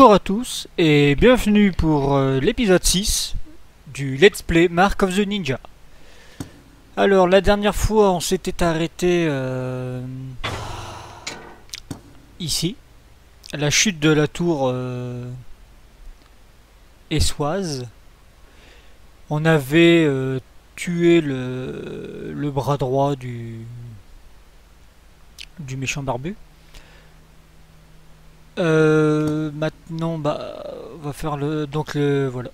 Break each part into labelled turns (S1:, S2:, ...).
S1: Bonjour à tous et bienvenue pour l'épisode 6 du Let's Play Mark of the Ninja. Alors la dernière fois on s'était arrêté ici, à la chute de la tour Essoise. On avait tué le bras droit du méchant barbu. Maintenant, on va faire voilà.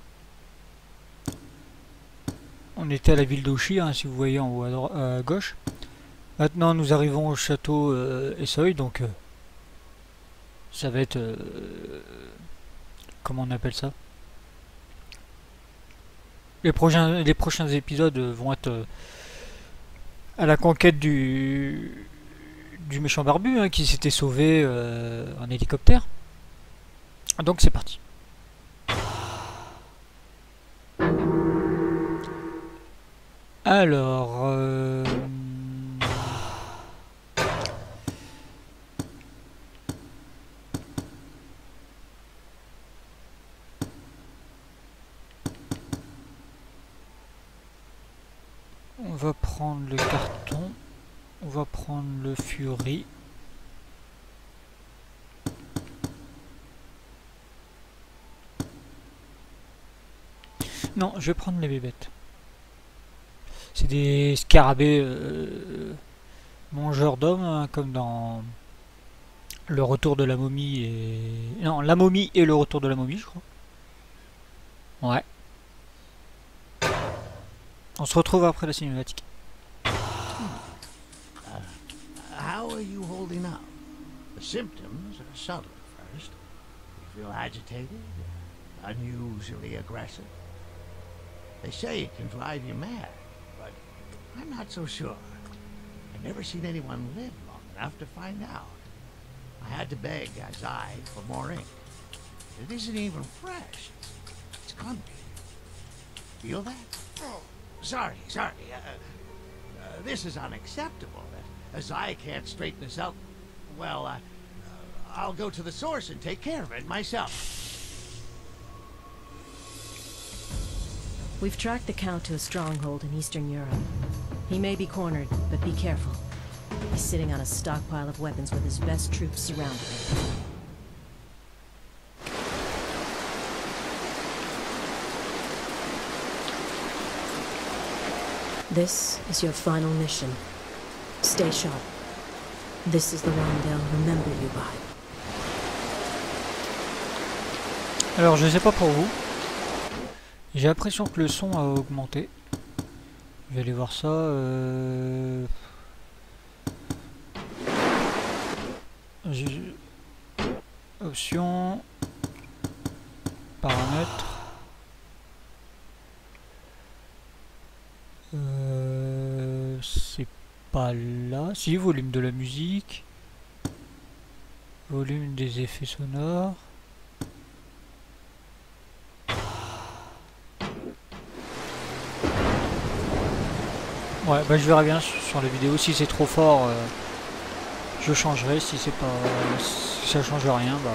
S1: On était à la ville d'Oshi, hein, si vous voyez en haut à gauche. Maintenant, nous arrivons au château Essoy, donc ça va être comment on appelle ça? Les prochains épisodes vont être à la conquête du méchant barbu, hein, qui s'était sauvé en hélicoptère. Donc c'est parti. Alors on va prendre le carton, on va prendre le Fury. Non, je vais prendre les bébêtes. C'est des scarabées mangeurs d'hommes, hein, comme dans le retour de la momie et... Non, la momie et le retour de la momie, je crois. Ouais. On se retrouve après la cinématique.
S2: How are you holding up? The symptoms are subtle at first. You feel agitated, unusually aggressive. They say it can drive you mad, but I'm not so sure. I've never seen anyone live long enough to find out. I had to beg Azai for more ink. It isn't even fresh. It's clumpy. Feel that? Oh, sorry. This is unacceptable. Azai can't straighten this out. Well, I'll go to the source and take care of it myself.
S3: We've tracked the Count to a stronghold in Eastern Europe. He may be cornered, but be careful. He's sitting on a stockpile of weapons with his best troops surrounding him. This is your final mission. Stay sharp. This is the one they'll remember you by.
S1: Alors je sais pas pour vous, j'ai l'impression que le son a augmenté. Je vais aller voir ça. Options, paramètres. C'est pas là. Si, volume de la musique, volume des effets sonores. Ouais, bah je verrai bien sur la vidéo. Si c'est trop fort, je changerai. Si c'est pas, si ça change rien, bah.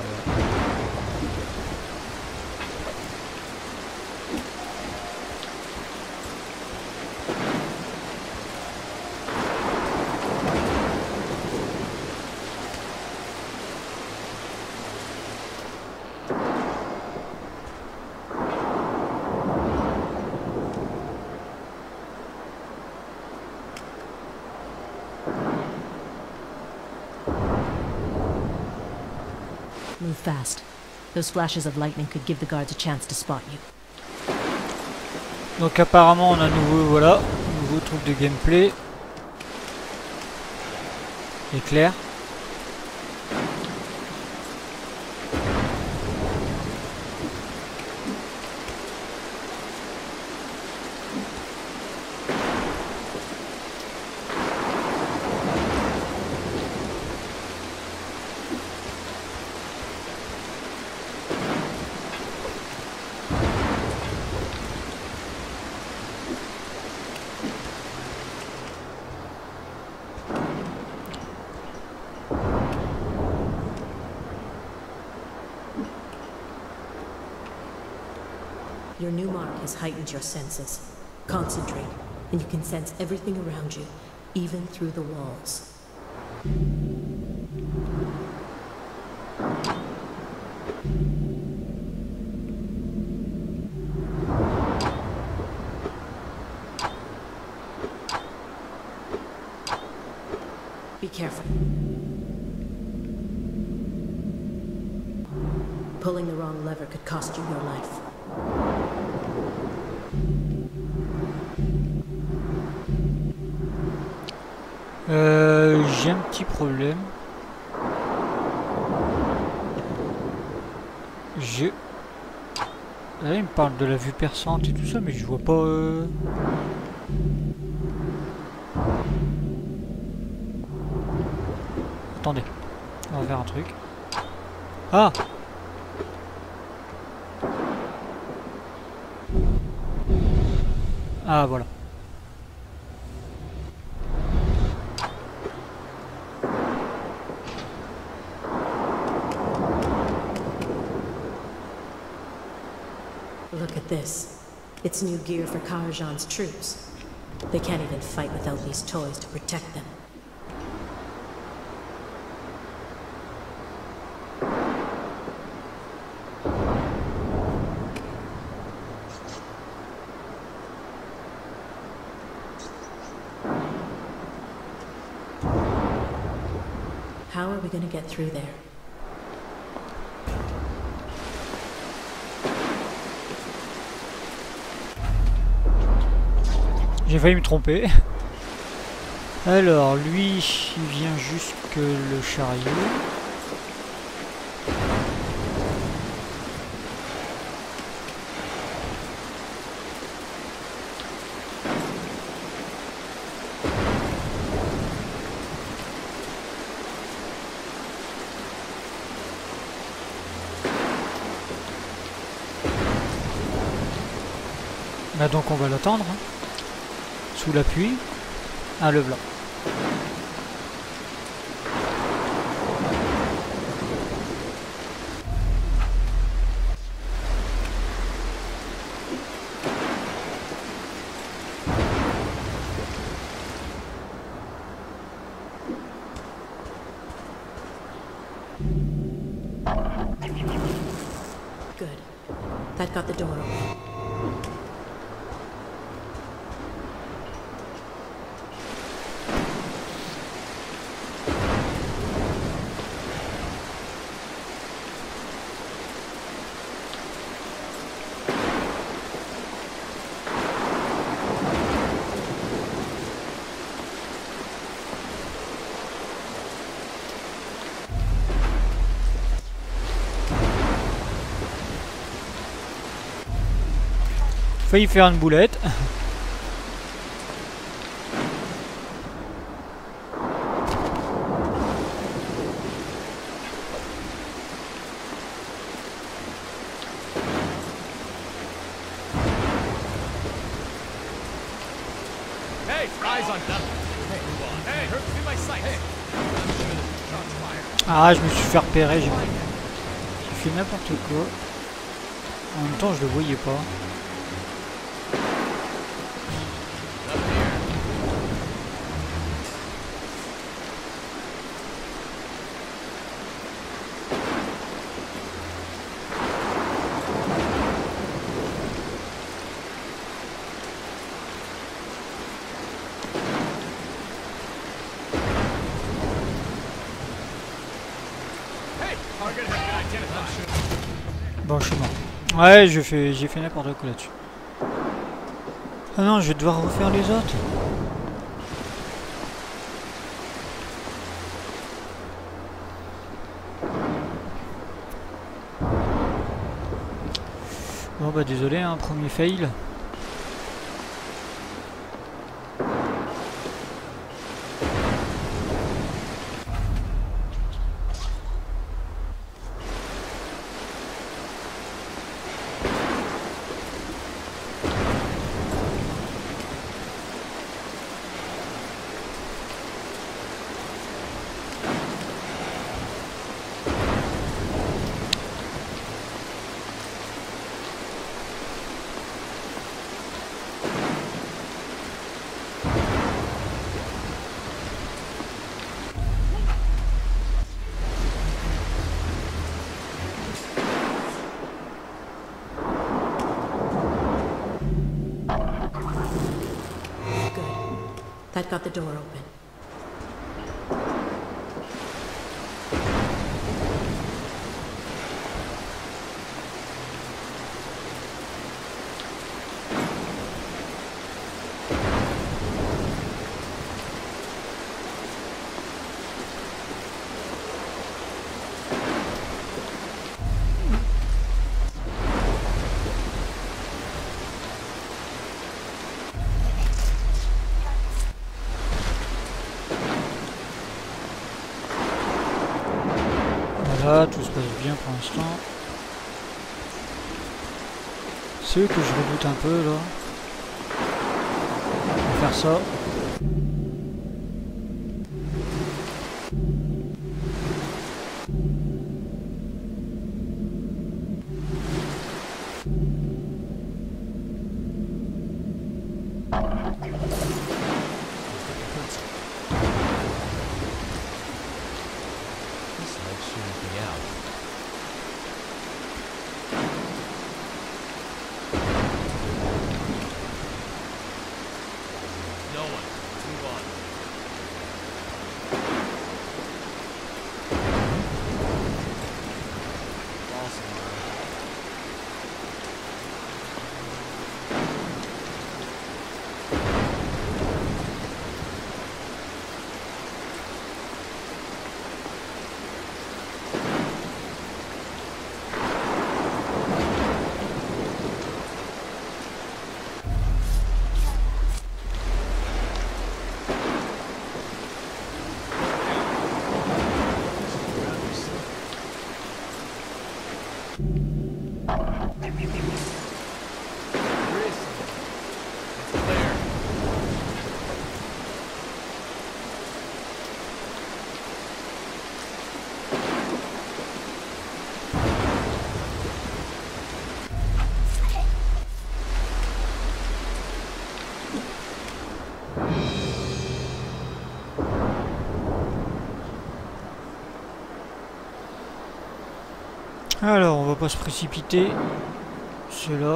S3: Move fast. Those flashes of lightning could give the guards a chance to spot you.
S1: Donc apparemment on a un nouveau truc de gameplay. Éclair.
S3: Your new mark has heightened your senses. Concentrate, and you can sense everything around you, even through the walls. Be careful. Pulling the wrong lever could cost you your life.
S1: J'ai un petit problème. Là, il me parle de la vue perçante et tout ça, mais je vois pas... Attendez, on va faire un truc. Ah! Ah, voilà.
S3: Look at this. It's new gear for Karajan's troops. They can't even fight without these toys to protect them. How are we going to get through there?
S1: J'ai failli me tromper. Alors, lui, il vient jusque le chariot. Bah donc on va l'attendre. Hein. Sous la pluie. Ah, le blanc.
S3: Good. That got the door open.
S1: Failli faire une boulette.
S4: Hey, eyes on nothing. Hey, move on. Hey, hurt me my sight. Hey.
S1: Ah, je me suis fait repérer. J'ai fait n'importe quoi. En même temps, je le voyais pas. Bon, je suis mort. Ouais, j'ai fait n'importe quoi là-dessus. Ah non, je vais devoir refaire les autres. Bon bah désolé, hein, premier fail.
S3: That got the door open.
S1: Voilà, tout se passe bien pour l'instant. C'est eux que je redoute un peu là. On va faire ça.
S4: This light shouldn't be out. No one. Let's move on. Awesome. There is something. It's clear.
S1: Alors, on va pas se précipiter. C'est là.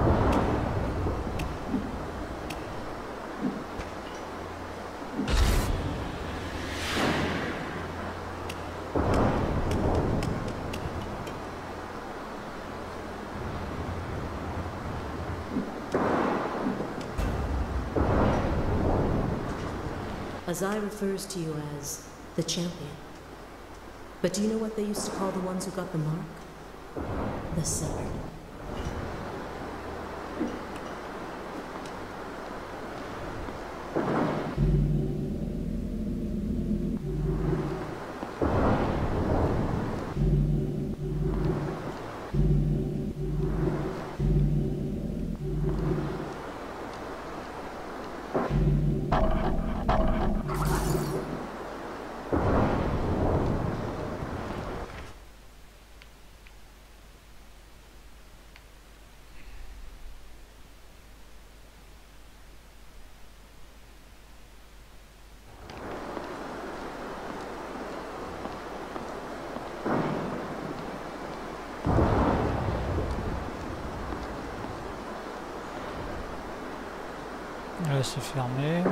S3: Azai refers to you as the champion. But do you know what they used to call the ones who got the mark? The severed.
S1: Là, c'est fermé.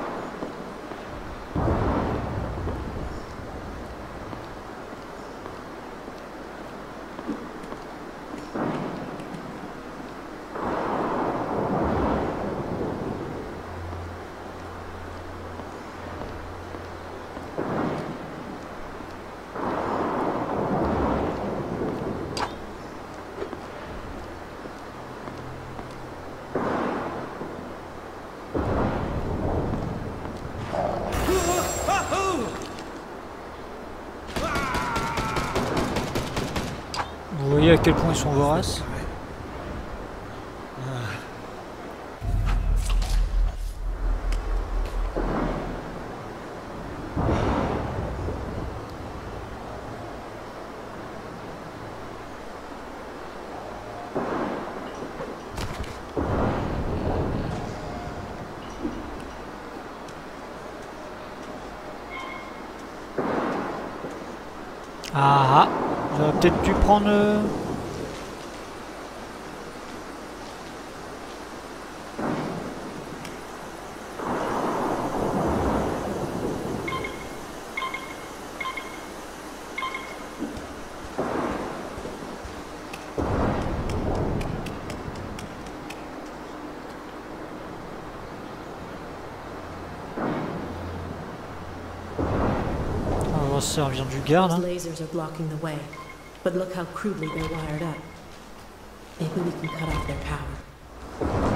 S1: Vous voyez à quel point ils sont voraces. Ah ah, j'aurais peut-être dû prendre... se servir du garde.
S3: Those
S1: Hein.
S3: lasers are blocking the way, but look how crudely they're wired up. Maybe we can cut off their power.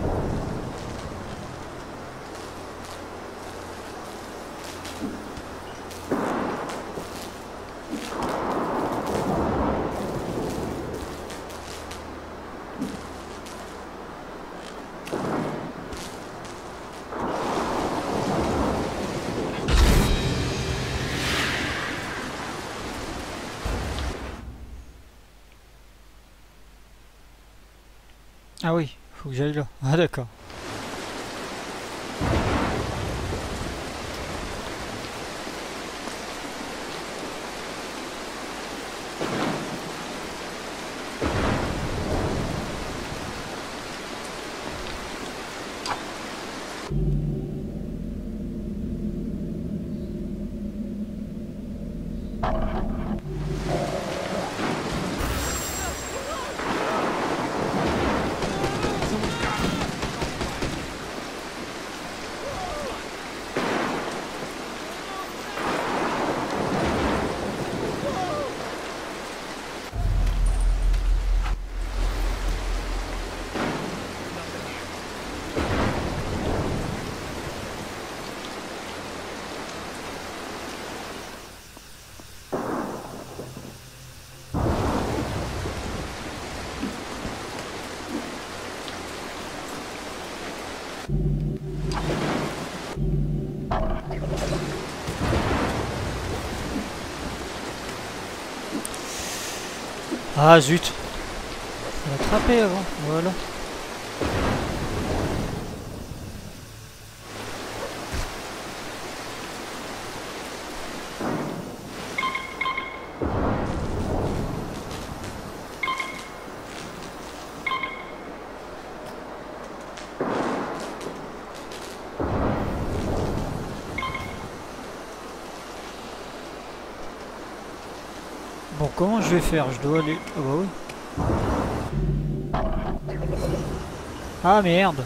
S1: Ah oui, faut que j'aille là. Ah d'accord. Ah zut. Faut l'attraper avant. Voilà. Bon, comment je vais faire? Je dois aller... Ah bah oui. Ah merde.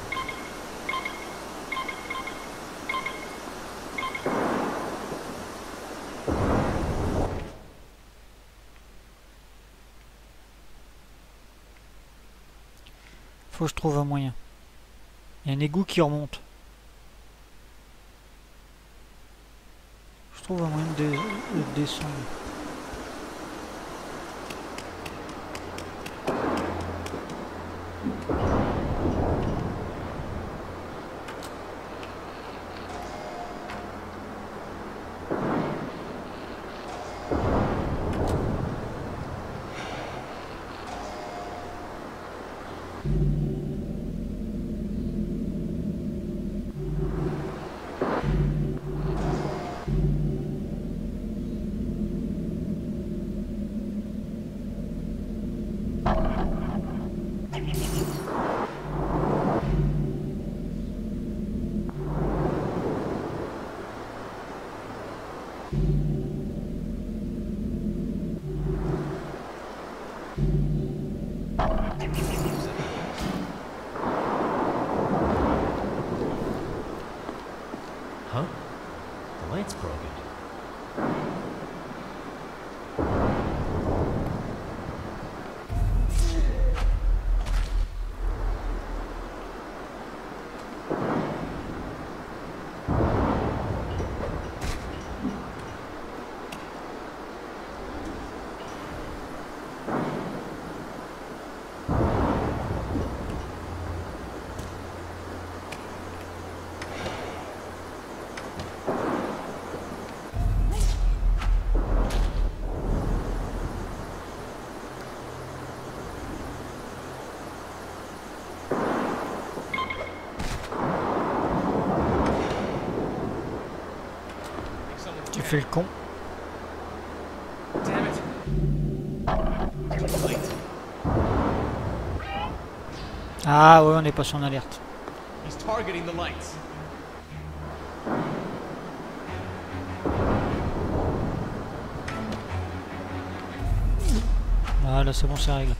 S1: Faut que je trouve un moyen. Il y a un égout qui remonte. Je trouve un moyen de descendre.
S4: Huh? The light's broken.
S1: Tu fais le con.
S4: Damn it. Too late.
S1: Ah ouais, on est passé en alerte.
S4: He's targeting the lights.
S1: Voilà, c'est bon, c'est réglé.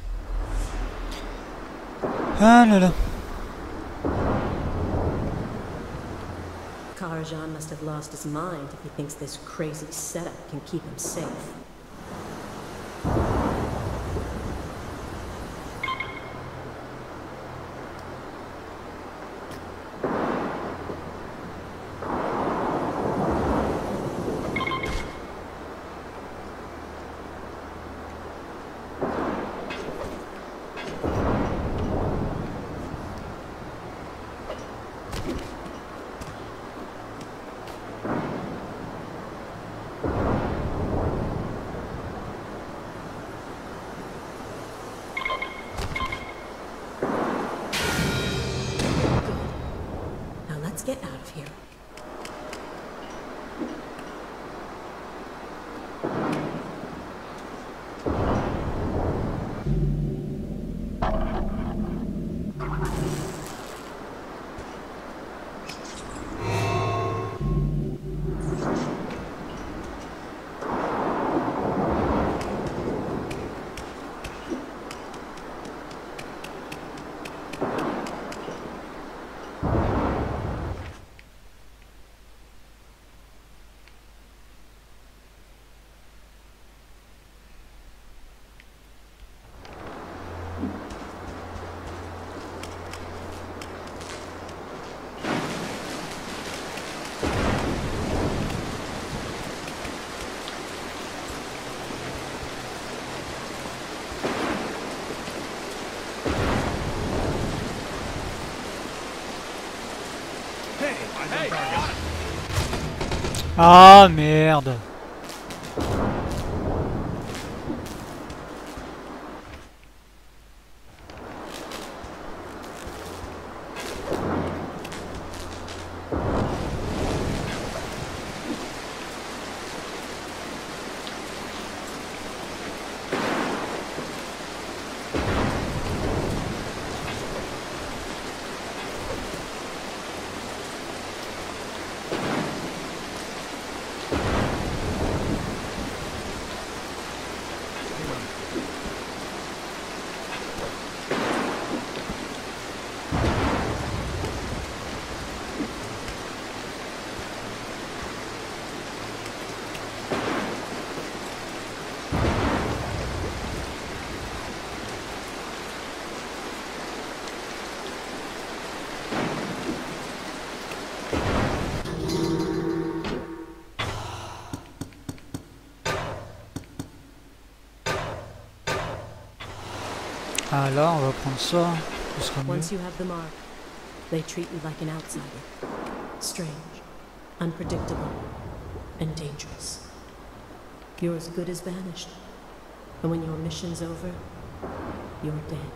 S1: Ah là là.
S3: Karajan must have lost his mind if he thinks this crazy setup can keep him safe. Let's get out of here.
S1: Ah merde. Ah là, on va prendre ça, ce sera mieux.
S3: Once you have the mark, they treat you like an outsider. Strange, unpredictable, and dangerous. You're as good as vanished. And when your mission's over, you're dead.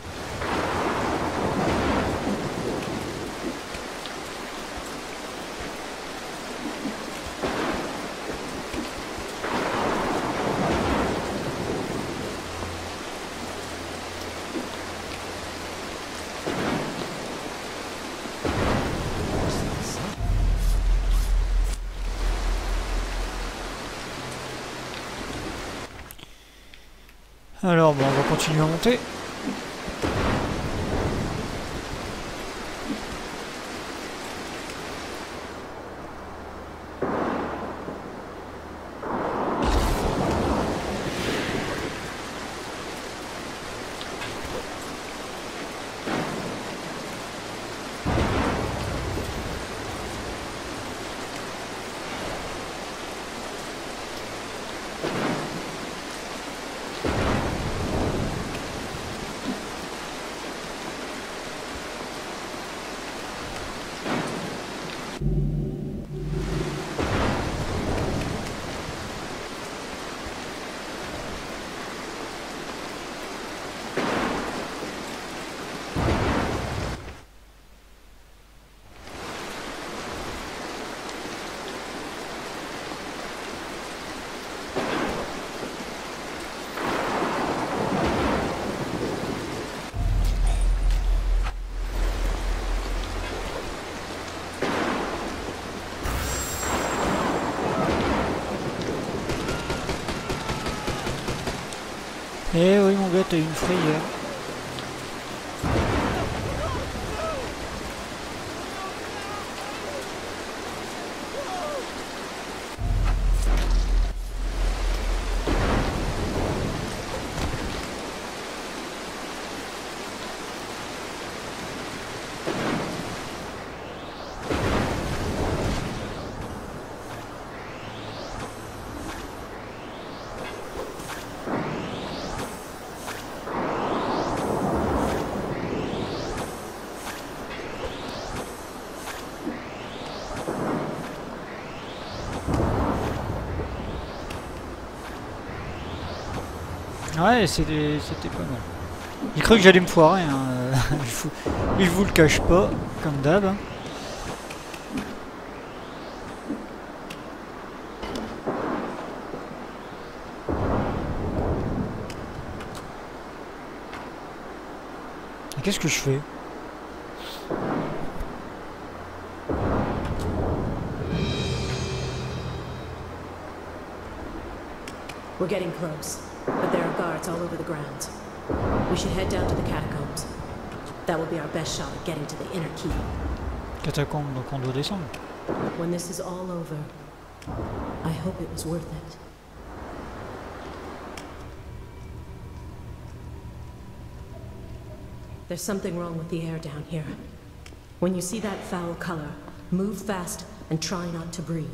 S1: Alors bon, on va continuer à monter. Eh oui mon gars, t'as eu une frayeur. Ouais, c'était pas mal. J'ai cru que j'allais me foirer, hein. Je vous le cache pas, comme d'hab. Hein. Et qu'est-ce que je fais?
S3: We're getting close, but there are guards all over the grounds. We should head down to the catacombs. That will be our best shot at getting to the inner keep.
S1: Catacombe, donc on doit descendre.
S3: When this is all over, I hope it was worth it. There's something wrong with the air down here. When you see that foul color, move fast and try not to breathe.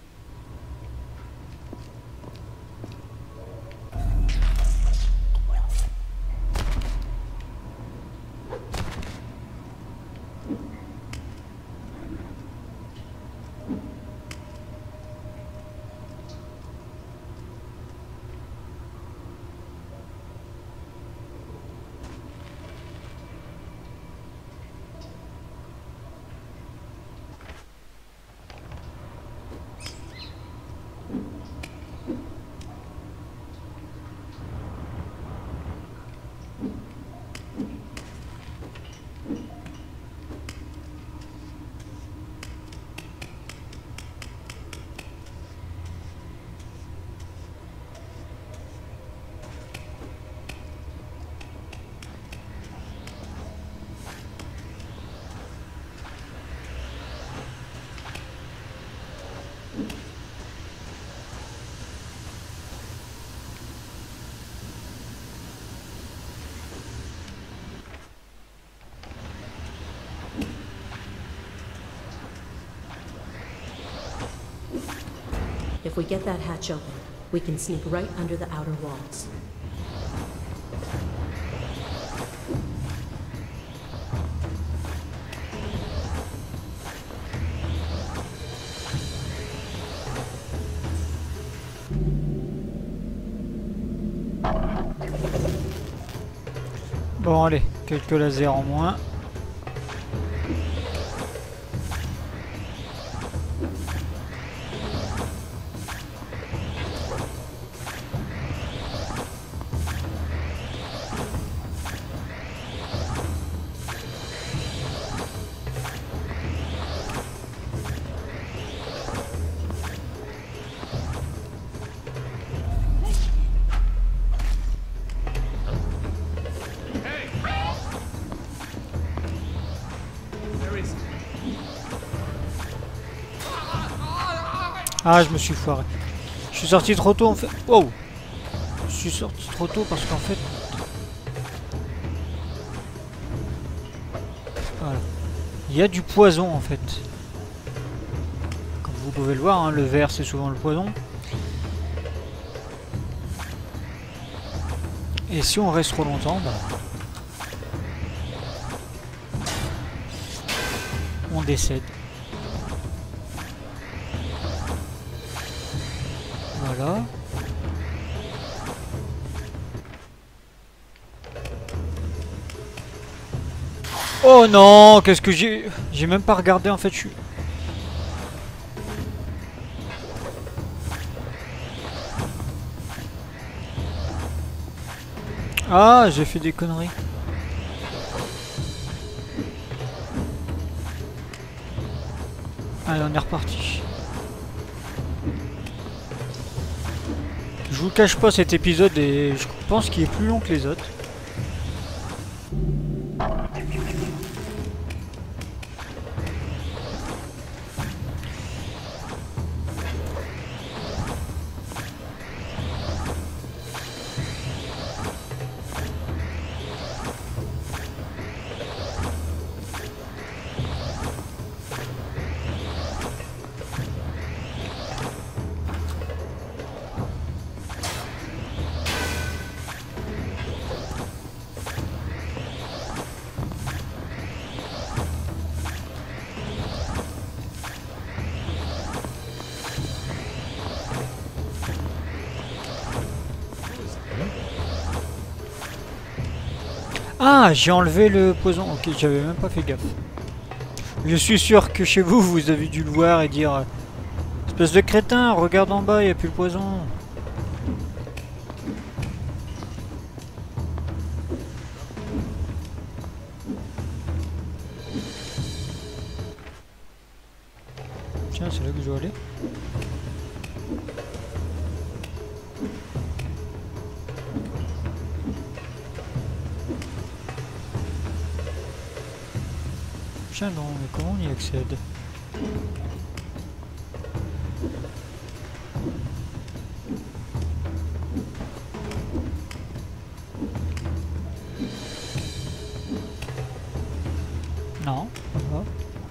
S3: If we get that hatch open, we can sneak right under the outer walls.
S1: Bon allez, quelques lasers en moins. Ah, je me suis foiré. Je suis sorti trop tôt en fait. Wow! Je suis sorti trop tôt parce qu'en fait... Voilà. Il y a du poison en fait. Comme vous pouvez le voir, hein, le vert c'est souvent le poison. Et si on reste trop longtemps, bah... on décède. Voilà. Oh non, qu'est-ce que j'ai même pas regardé en fait, je suis... Ah, j'ai fait des conneries. Allez, on est reparti. Je vous cache pas, cet épisode et je pense qu'il est plus long que les autres. Ah, j'ai enlevé le poison. Ok, j'avais même pas fait gaffe. Je suis sûr que chez vous, vous avez dû le voir et dire espèce de crétin, regarde en bas, il n'y a plus le poison. Tiens, c'est là que je dois aller. Tiens, non, mais comment on y accède? Non, ça va.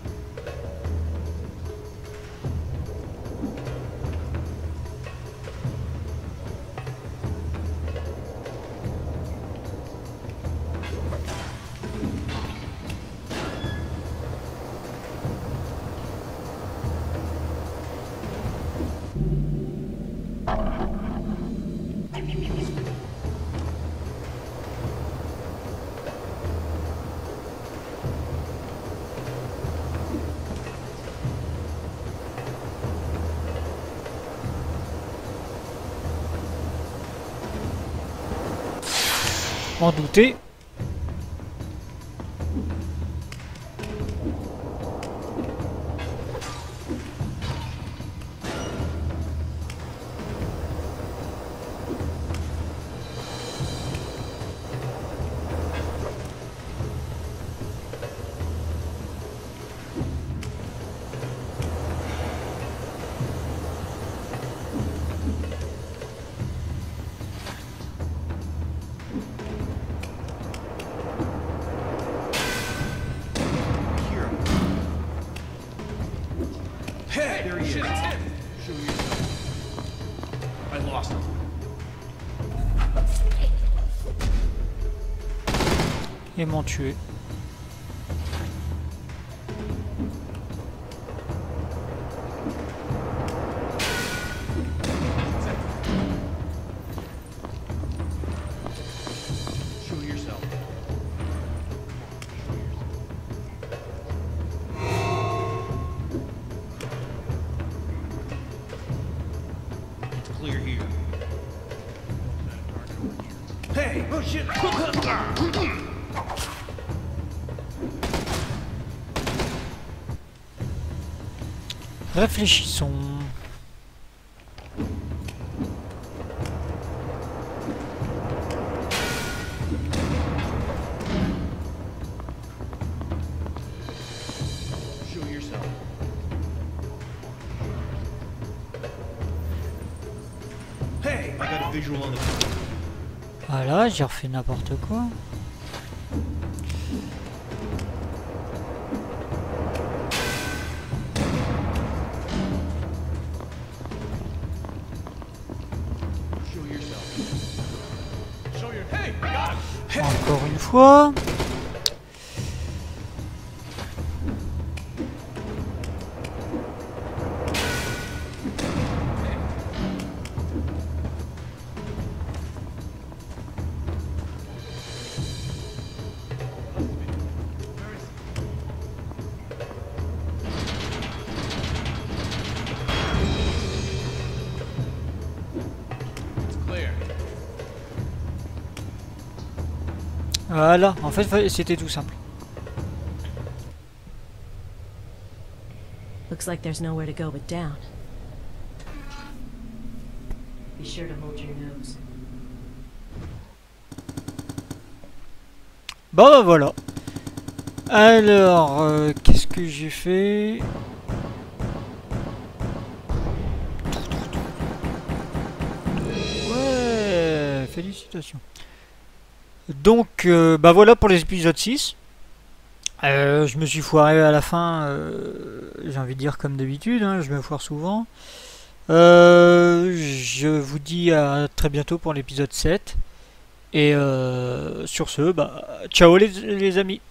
S1: En douter.
S4: Hey, there he is. Show yourself. I lost him.
S1: Ils m'ont tué.
S4: Show yourself. It's clear here. Hey! Oh shit!
S1: Réfléchissons.
S4: Show yourself. Hey! I got a visual on the...
S1: Voilà, j'ai refait n'importe quoi.
S4: Show yourself. Show your... Hey! I got him!
S1: Encore une fois.
S4: Clear.
S1: Voilà, en fait c'était tout simple.
S3: Looks like there's nowhere to go but down. Be sure to hold your nose.
S1: Bon bah voilà. Alors, qu'est-ce que j'ai fait? Ouais, félicitations. Donc, bah voilà pour l'épisode 6. Je me suis foiré à la fin, j'ai envie de dire comme d'habitude, hein, je me foire souvent. Je vous dis à très bientôt pour l'épisode 7. Et sur ce, bah, ciao les amis.